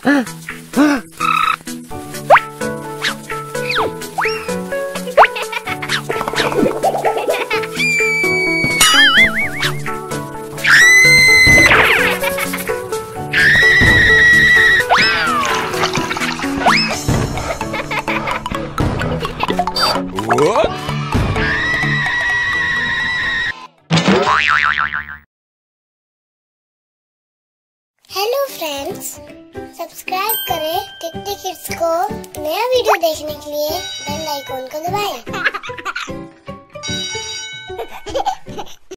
Hello friends, subscribe करें टिक kids को। नया वीडियो देखने के लिए बेल आइकॉन को दबाएं।